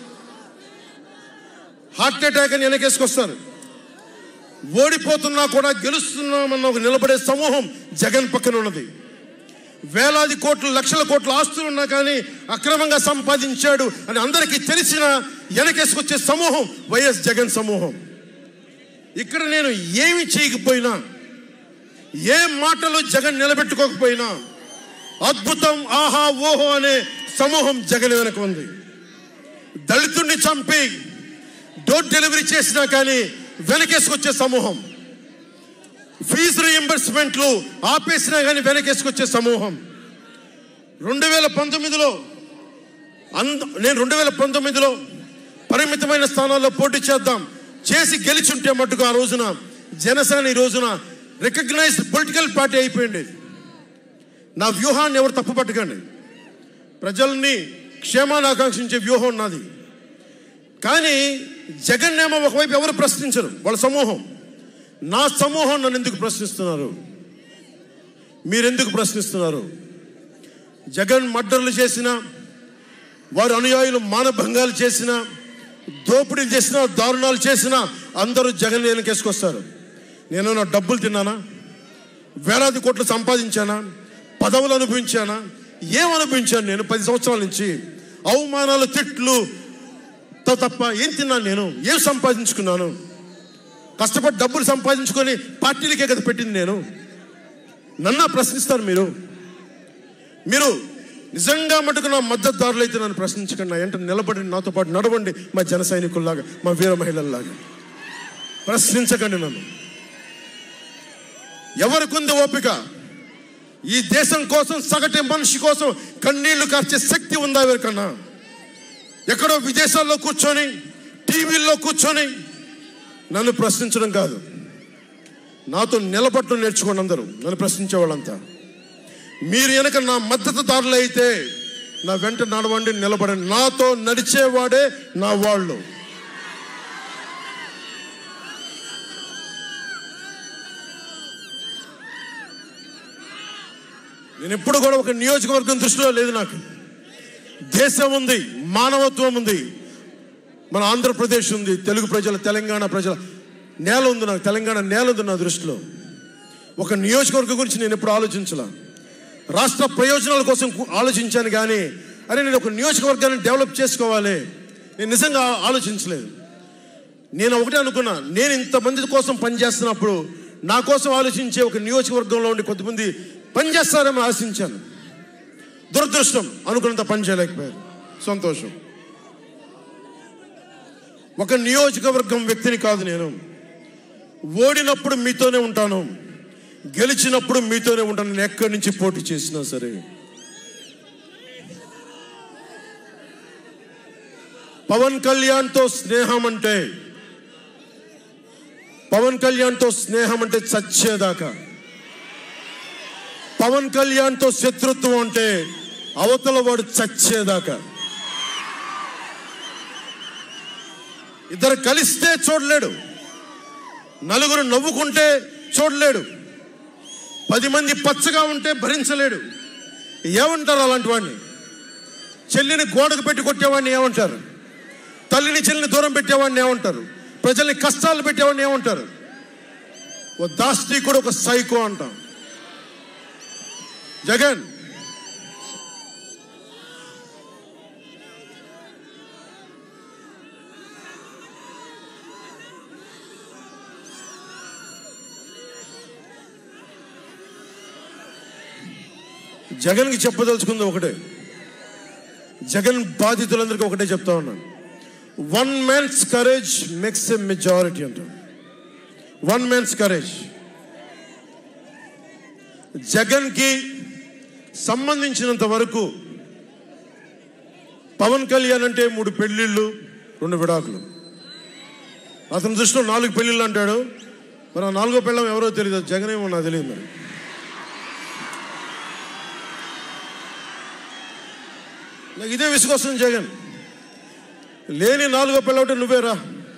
హార్ట్ అటాక్ అని వెనకేసుకొస్తారు. ఓడిపోతున్నా కూడా గెలుస్తున్నామన్న ఒక నిలబడే సమూహం జగన్ పక్కన ఉన్నది. వేలాది కోట్లు, లక్షల కోట్ల ఆస్తులు ఉన్నా కానీ అక్రమంగా సంపాదించాడు అని అందరికీ తెలిసిన వెనకేసుకొచ్చే సమూహం వైఎస్ జగన్ సమూహం. ఇక్కడ నేను ఏమి చేయకపోయినా, ఏ మాటలు జగన్ నిలబెట్టుకోకపోయినా అద్భుతం, ఆహా ఓహో అనే సమూహం జగన్ వెనక ఉంది. దళితుడిని చంపి డోర్ డెలివరీ చేసినా కానీ వెనకేసుకొచ్చే సమూహం, ఫీజు రీఎంబర్స్మెంట్లు ఆపేసినా కానీ వెనకేసుకొచ్చే సమూహం. 2019లో నేను 2019లో పరిమితమైన స్థానాల్లో పోటీ చేసి గెలిచుంటే మట్టుకు ఆ రోజున జనసేన ఈ రోజున రికగ్నైజ్డ్ పొలిటికల్ పార్టీ అయిపోయింది. నా వ్యూహాన్ని ఎవరు తప్పు పట్టకండి. ప్రజల్ని క్షేమాన్ని ఆకాంక్షించే వ్యూహం నాది. కానీ జగన్ ఏమో ఒకవైపు ఎవరు ప్రశ్నించరు, వాళ్ళ సమూహం. నా సమూహం నన్ను ఎందుకు ప్రశ్నిస్తున్నారు? మీరెందుకు ప్రశ్నిస్తున్నారు? జగన్ మర్డర్లు చేసిన, వారి అనుయాయులు మానభంగాలు చేసిన, దోపిడీలు చేసిన, దారుణాలు చేసిన అందరూ జగన్ వెనకేసుకొస్తారు. నేను నా డబ్బులు తిన్నానా? వేలాది కోట్లు సంపాదించానా? పదవులు అనుభవించానా? ఏం అనుభవించాను నేను 10 సంవత్సరాల నుంచి? అవమానాలు, తిట్లు తప్ప ఏం తిన్నాను నేను? ఏం సంపాదించుకున్నాను? కష్టపడి డబ్బులు సంపాదించుకొని పార్టీలకే కదా పెట్టింది నేను. నన్ను ప్రశ్నిస్తారు మీరు నిజంగా మటుకు నా మద్దతుదారులు అయితే నన్ను ప్రశ్నించకండి. నా ఎంట నిలబడి నాతో పాటు నడవండి, మా జన సైనికుల్లాగా, మా వీర మహిళల్లాగా. ప్రశ్నించకండి నన్ను. ఎవరికుంది ఓపిక? ఈ దేశం కోసం, సగటు మనిషి కోసం కన్నీళ్లు కార్చే శక్తి ఉందా ఎవరికన్నా? ఎక్కడో విదేశాల్లో కూర్చొని, టీవీల్లో కూర్చొని నన్ను ప్రశ్నించడం కాదు, నాతో నిలబడటం నేర్చుకోండి అందరూ, నన్ను ప్రశ్నించే వాళ్ళంతా. మీరు వెనక నా మద్దతుదారులు అయితే నా వెంట నడవండి, నిలబడండి. నాతో నడిచేవాడే నా వాళ్ళు. నేను ఎప్పుడు కూడా ఒక నియోజకవర్గం దృష్టిలో లేదు. నాకు దేశం ఉంది, మానవత్వం ఉంది, మన ఆంధ్రప్రదేశ్ ఉంది, తెలుగు ప్రజల, తెలంగాణ ప్రజల నేల ఉంది. నాకు తెలంగాణ నేల ఉంది నా దృష్టిలో. ఒక నియోజకవర్గం గురించి నేను ఎప్పుడు ఆలోచించలా. రాష్ట్ర ప్రయోజనాల కోసం ఆలోచించాను కానీ అరే నేను ఒక నియోజకవర్గాన్ని డెవలప్ చేసుకోవాలి నేను నిజంగా ఆలోచించలేదు. నేను ఒకటే అనుకున్నా, నేను ఇంతమంది కోసం పనిచేస్తున్నప్పుడు నా కోసం ఆలోచించే ఒక నియోజకవర్గంలో ఉండి కొంతమంది పనిచేస్తారని ఆశించాను. దురదృష్టం అనుకున్నంత పని చేయలేకపోయారు. సంతోషం. ఒక నియోజకవర్గం వ్యక్తిని కాదు నేను. ఓడినప్పుడు మీతోనే ఉంటాను, గెలిచినప్పుడు మీతోనే ఉంటాను. నేను ఎక్కడి నుంచి పోటీ చేసినా సరే. పవన్ కళ్యాణ్తో స్నేహం అంటే చచ్చేదాకా. పవన్ కళ్యాణ్తో శత్రుత్వం అంటే అవతల వాడు చచ్చేదాకా. ఇద్దరు కలిస్తే చూడలేడు, నలుగురు నవ్వుకుంటే చూడలేడు, 10 మంది పచ్చగా ఉంటే భరించలేడు. ఏమంటారు అలాంటి వాడిని? చెల్లిని గోడకు పెట్టి కొట్టేవాడిని ఏమంటారు? తల్లిని చెల్లిని దూరం పెట్టేవాడిని ఏమంటారు? ప్రజల్ని కష్టాలు పెట్టేవాడిని ఏమంటారు? ఓ దాష్టికుడు, ఒక సైకో అంటాం. జగన్ జగన్కి చెప్పదలుచుకుంది ఒకటే, జగన్ బాధితులందరికీ ఒకటే చెప్తా ఉన్నాను. 1 man's courage makes a majority అంటారు. 1 man's courage. జగన్కి సంబంధించినంత వరకు పవన్ కళ్యాణ్ అంటే 3 పెళ్ళిళ్ళు 2 విడాకులు. అతని దృష్టిలో 4 పెళ్ళిళ్ళు అంటాడు. మరి ఆ 4వ పెళ్ళం ఎవరో తెలియదు, జగన్ ఏమో నాకు తెలియదు. మరి నాకు ఇదే విసుగొస్తుంది. జగన్ లేని 4వ పెళ్ళ ఒకటి నువ్వేరా.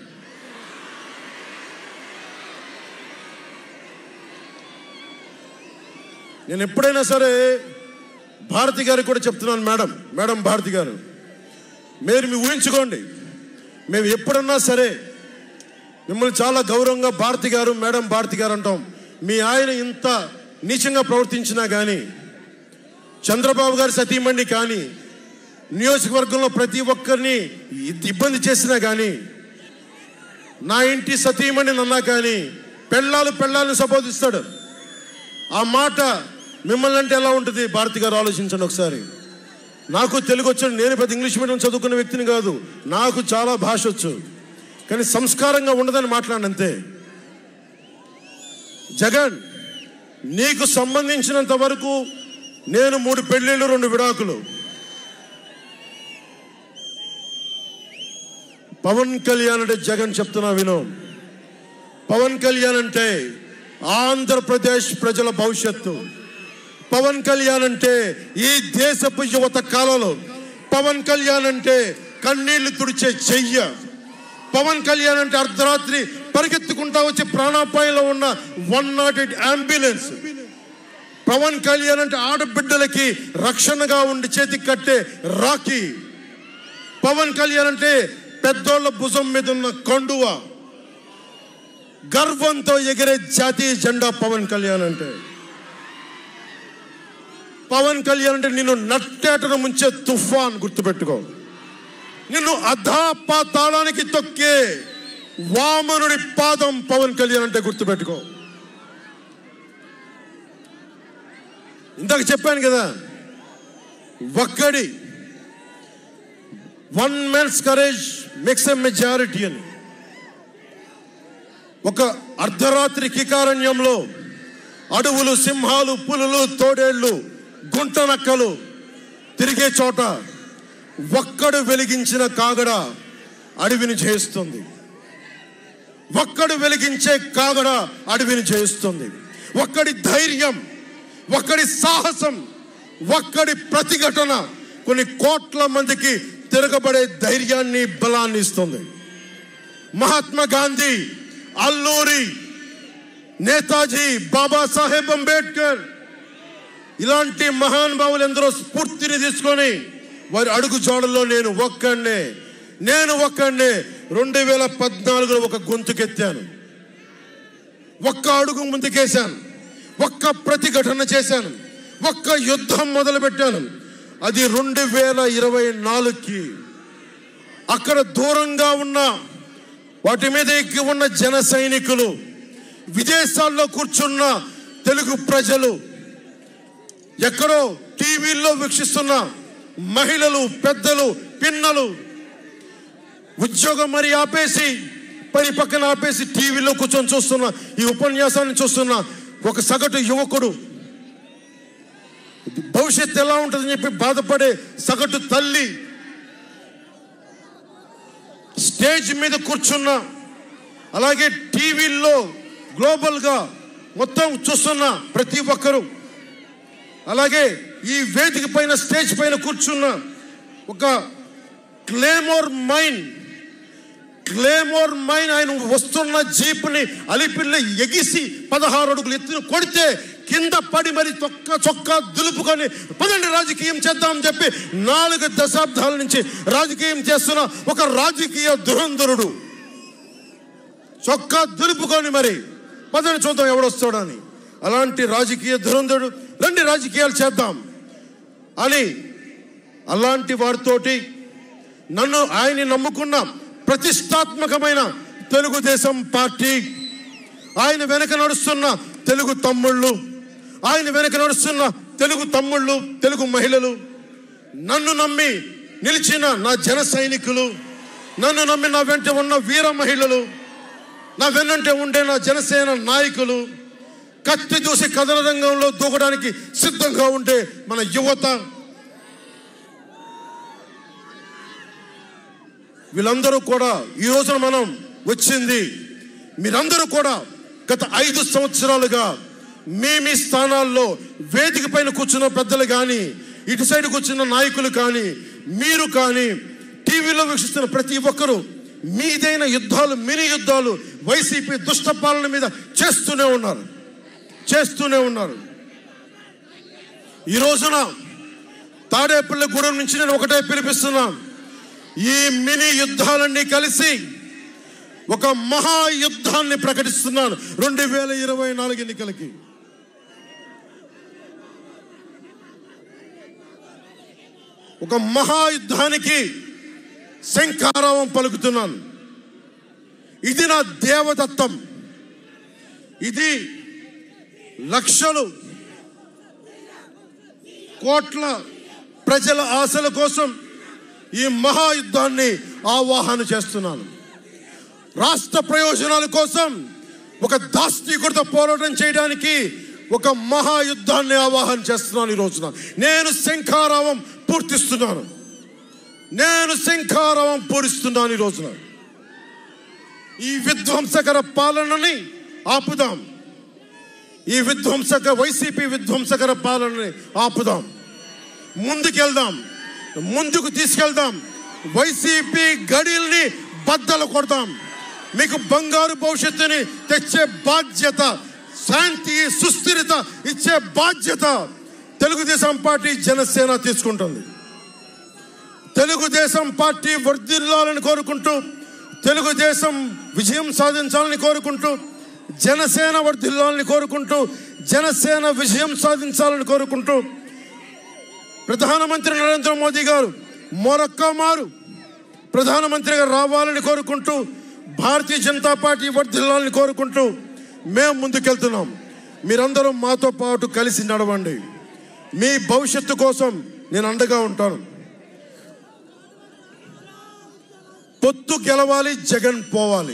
నేను ఎప్పుడైనా సరే భారతి గారికి కూడా చెప్తున్నాను, మేడం భారతి గారు, మీరు ఊహించుకోండి, మేము ఎప్పుడన్నా సరే మిమ్మల్ని చాలా గౌరవంగా భారతి గారు, మేడం భారతి గారు అంటాం. మీ ఆయన ఇంత నీచంగా ప్రవర్తించినా కానీ, చంద్రబాబు గారి సతీమణి కానీ, నియోజకవర్గంలో ప్రతి ఒక్కరిని ఇబ్బంది చేసినా కానీ, నా ఇంటి సతీమణి అన్నా కానీ పెళ్ళాలను సంబోధిస్తాడు. ఆ మాట మిమ్మల్ని అంటే ఎలా ఉంటుంది? భారతి గారు ఆలోచించండి ఒకసారి. నాకు తెలుగు వచ్చాడు, నేను పెద్ద ఇంగ్లీష్ మీడియం చదువుకున్న వ్యక్తిని కాదు, నాకు చాలా భాష వచ్చు, కానీ సంస్కారంగా ఉండదని మాట్లాడినంతే. జగన్, నీకు సంబంధించినంత వరకు నేను 3 పెళ్ళిళ్ళు 2 విడాకులు. పవన్ కళ్యాణ్ అంటే జగన్ చెప్తున్నా విను, పవన్ కళ్యాణ్ అంటే ఆంధ్రప్రదేశ్ ప్రజల భవిష్యత్తు. పవన్ కళ్యాణ్ అంటే ఈ దేశపు యువత కాలంలో, పవన్ కళ్యాణ్ అంటే కన్నీళ్లు తుడిచే చెయ్య, పవన్ కళ్యాణ్ అంటే అర్ధరాత్రి పరిగెత్తుకుంటా వచ్చి ప్రాణాపాయంలో ఉన్న 108 అంబులెన్స్, పవన్ కళ్యాణ్ అంటే ఆడబిడ్డలకి రక్షణగా ఉండి చేతికి కట్టే రాఖీ, పవన్ కళ్యాణ్ అంటే పెద్దోళ్ల భుజం మీద ఉన్న కండువ, గర్వంతో ఎగిరే జాతీయ జెండా పవన్ కళ్యాణ్ అంటే. పవన్ కళ్యాణ్ అంటే నిన్ను నట్టేటను ముంచే తుఫాన్, గుర్తుపెట్టుకో. నిన్ను అధాపాతాళానికి తొక్కే వామనుడి పాదం పవన్ కళ్యాణ్ అంటే గుర్తుపెట్టుకో. ఇందాక చెప్పాను కదా, ఒక్కడి 1 man's courage makes a majority అని. ఒక అర్ధరాత్రి కికారణ్యంలో అడవులు, సింహాలు, పులులు, తోడేళ్లు, గుంటనక్కలు తిరిగే చోట ఒక్కడు వెలిగించిన కాగడ అడవిని జయిస్తుంది. ఒక్కడు వెలిగించే కాగడ అడవిని జయిస్తుంది. ఒక్కడి ధైర్యం, ఒక్కడి సాహసం, ఒక్కడి ప్రతిఘటన కొన్ని కోట్ల మందికి తిరగబడే ధైర్యాన్ని, బలాన్ని ఇస్తుంది. మహాత్మా గాంధీ, అల్లూరి, నేతాజీ, బాబాసాహెబ్ అంబేద్కర్ ఇలాంటి మహానుభావులు ఎందరో స్ఫూర్తిని తీసుకొని వారి అడుగు జాడల్లో నేను ఒక్కడే 2014లో ఒక గొంతుకెత్తాను, ఒక్క అడుగు ముందుకేశాను. ఒక్క ప్రతిఘటన చేశాను, ఒక్క యుద్ధం మొదలుపెట్టాను. అది 2024కి. అక్కడ దూరంగా ఉన్న వాటి మీద ఎక్కి ఉన్న జన సైనికులు, విదేశాల్లో కూర్చున్న తెలుగు ప్రజలు, ఎక్కడో టీవీల్లో వీక్షిస్తున్న మహిళలు, పెద్దలు, పిన్నలు ఉద్యోగం మరి ఆపేసి, పని పక్కన ఆపేసి టీవీలో కూర్చొని చూస్తున్న ఈ ఉపన్యాసాన్ని చూస్తున్న ఒక సగటు యువకుడు, భవిష్యత్తు ఎలా ఉంటుందని చెప్పి బాధపడే సగటు తల్లి, స్టేజ్ మీద కూర్చున్న, అలాగే టీవీల్లో గ్లోబల్గా మొత్తం చూస్తున్న ప్రతి ఒక్కరు, అలాగే ఈ వేదిక పైన స్టేజ్ పైన కూర్చున్న ఒక క్లేమోర్ మైన్ ఆయన వస్తున్న జీప్ని అలిపిల్లి ఎగిసి 16 అడుగులు ఎత్తున కొడితే కింద పడి మరి చొక్కా దులుపుకొని పదండి రాజకీయం చేద్దామని చెప్పి 4 దశాబ్దాల నుంచి రాజకీయం చేస్తున్న ఒక రాజకీయ దురంధరుడు చొక్కా దులుపుకొని మరి పదండి చూద్దాం ఎవడొస్తాడని. అలాంటి రాజకీయ దురంధరుడు రండి రాజకీయాలు చేద్దాం అని అలాంటి వారితోటి నన్ను ఆయన్ని నమ్ముకున్న ప్రతిష్టాత్మకమైన తెలుగుదేశం పార్టీ, ఆయన వెనక నడుస్తున్న తెలుగు తమ్ముళ్ళు, ఆయన వెనక నడుస్తున్న తెలుగు తమ్ముళ్ళు, తెలుగు మహిళలు, నన్ను నమ్మి నిలిచిన నా జన సైనికులు, నన్ను నమ్మి నా వెంట ఉన్న వీర మహిళలు, నా వెన్నంటే ఉండే నా జనసేన నాయకులు, కత్తి దూసి కథన రంగంలో దూకడానికి సిద్ధంగా ఉండే మన యువత, వీళ్ళందరూ కూడా ఈ రోజున మనం వచ్చింది, మీరందరూ కూడా గత 5 సంవత్సరాలుగా మీ స్థానాల్లో వేదిక పైన కూర్చున్న పెద్దలు కానీ, ఇటు సైడ్ కూర్చున్న నాయకులు కానీ, మీరు కానీ, టీవీలో వీక్షిస్తున్న ప్రతి ఒక్కరూ మీదైన యుద్ధాలు, మినీ యుద్ధాలు వైసీపీ దుష్ట పాలన మీద చేస్తూనే ఉన్నారు. ఈ రోజున తాడేపల్లిగూడెం నుంచి నేను ఒకటే పిలిపిస్తున్నా, ఈ మినీ యుద్ధాలన్నీ కలిసి ఒక మహాయుద్ధాన్ని ప్రకటిస్తున్నాను 2024 ఎన్నికలకి. ఒక మహాయుద్ధానికి శంఖారావం పలుకుతున్నాను. ఇది నా దేవదత్తం. ఇది లక్షలు కోట్ల ప్రజల ఆశల కోసం ఈ మహాయుద్ధాన్ని ఆవాహన చేస్తున్నాను. రాష్ట్ర ప్రయోజనాల కోసం ఒక దాస్తికుడితో పోరాటం చేయడానికి ఒక మహాయుద్ధాన్ని ఆవాహన చేస్తున్నాను. ఈ రోజున నేను శంఖారావం పూరిస్తున్నాను. ఈ రోజున ఈ విధ్వంసకర పాలనని ఆపుదాం. ఈ వైసీపీ విధ్వంసకర పాలనని ఆపుదాం. ముందుకు తీసుకెళ్దాం. వైసీపీ గడిల్ని బద్దలు కొడదాం. మీకు బంగారు భవిష్యత్తుని తెచ్చే బాధ్యత, శాంతి, సుస్థిరత ఇచ్చే బాధ్యత తెలుగుదేశం పార్టీ, జనసేన తీసుకుంటుంది. తెలుగుదేశం పార్టీ వర్ధిల్లాలని కోరుకుంటూ, తెలుగుదేశం విజయం సాధించాలని కోరుకుంటూ, జనసేన వర్ధిల్లాలని కోరుకుంటూ, జనసేన విజయం సాధించాలని కోరుకుంటూ, ప్రధానమంత్రి నరేంద్ర మోదీ గారు మరొక్క మారు ప్రధానమంత్రిగా రావాలని కోరుకుంటూ, భారతీయ జనతా పార్టీ వర్ధిల్లాలని కోరుకుంటూ మేము ముందుకెళ్తున్నాం. మీరందరూ మాతో పాటు కలిసి నడవండి. మీ భవిష్యత్తు కోసం నేను అండగా ఉంటాను. పొత్తు గెలవాలి, జగన్ పోవాలి.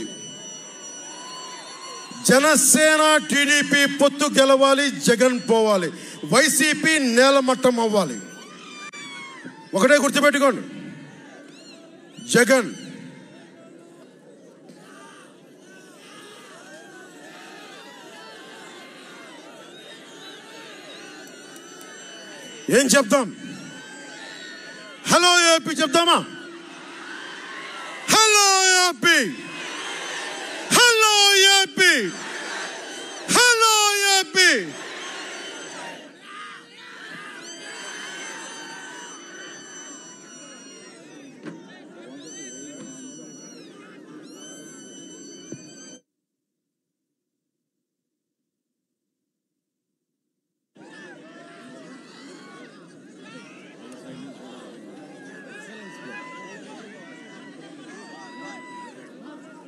జనసేన టీడీపీ పొత్తు గెలవాలి, జగన్ పోవాలి. వైసీపీ నేలమట్టం అవ్వాలి. ఒకటే గుర్తుపెట్టుకోండి, జగన్ ఏం చెప్తాం? హలో ఏపీ చెప్తామా? Hello AP, hello AP, hello AP.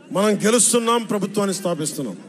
మనం గెలుస్తున్నాం, ప్రభుత్వాన్ని స్థాపిస్తున్నాం.